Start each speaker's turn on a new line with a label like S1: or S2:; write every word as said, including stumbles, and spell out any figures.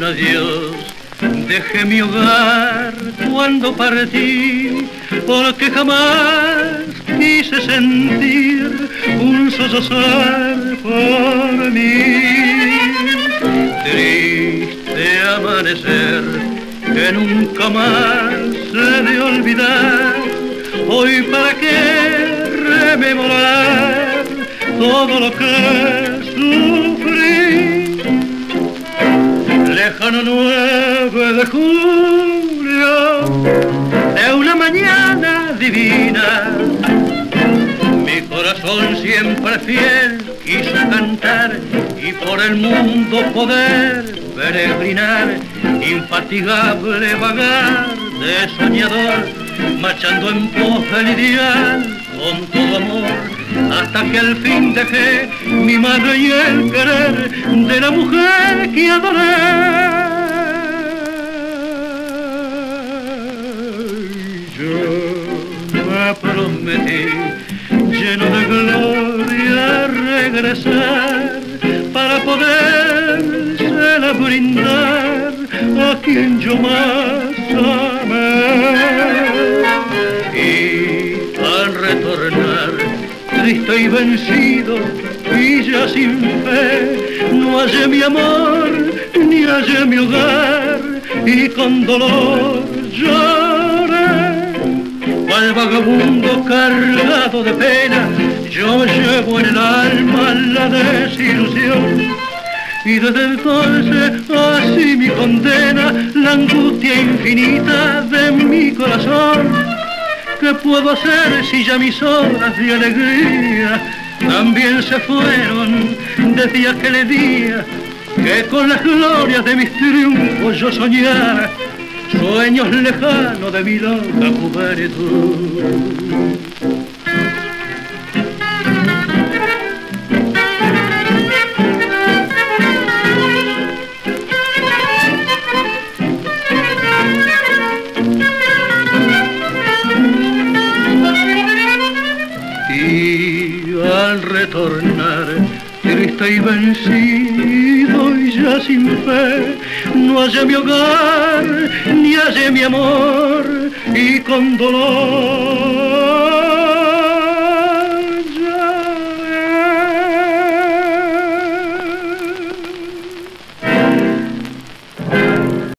S1: adiós. Dejé mi hogar cuando partí, porque jamás quise sentir un sollozar por mí. Triste amanecer que nunca más se de olvidar, hoy para qué rememorar todo lo que sufrí. Lejano nueve de julio, de una mañana divina, mi corazón siempre fiel quiso cantar y por el mundo poder peregrinar, infatigable vagar de soñador, marchando en pos del ideal con todo amor, hasta que al fin dejé mi madre y el querer de la mujer que adoré. Yo me prometí, lleno de gloria, regresar para podérsela brindar a quien yo más amé. Y al retornar, triste y vencido, y ya sin fe, no hallé mi amor, ni hallé mi hogar, y con dolor lloré. Cual vagabundo cargado de pena, yo llevo en el alma la desilusión, y desde entonces así mi condena la angustia infinita de mi corazón. ¿Qué puedo hacer si ya mis horas de alegría también se fueron desde aquel día que con las glorias de mis triunfos yo soñara sueños lejanos de mi loca juventud? Y al retornar, triste y vencido y ya sin fe, no hallé mi hogar, ni hallé mi amor, y con dolor